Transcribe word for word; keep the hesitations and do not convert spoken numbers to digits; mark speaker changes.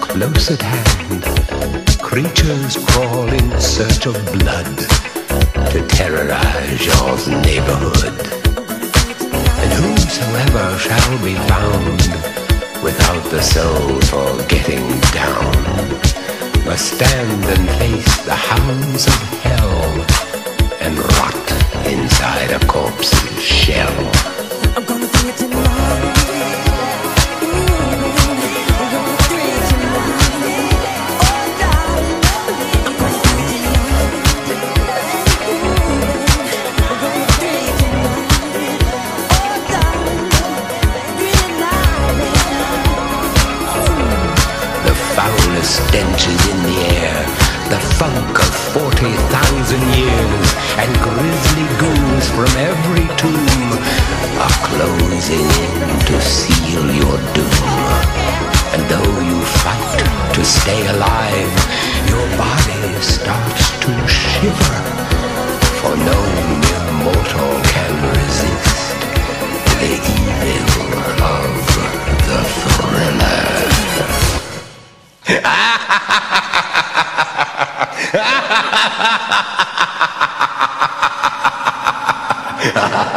Speaker 1: Close at hand, creatures crawl in search of blood to terrorize your neighborhood. And whosoever shall be found without the soul for getting down must stand and face the hounds of hell and rot inside a corpse's shell.
Speaker 2: I'm gonna do it tonight.
Speaker 1: Stench is in the air, the funk of forty thousand years, and grisly ghouls from every tomb are closing in to seal your doom. And though you fight to stay alive, your body starts to shiver, for no mere mortal can resist the evil of the thriller. Ha ha ha ha!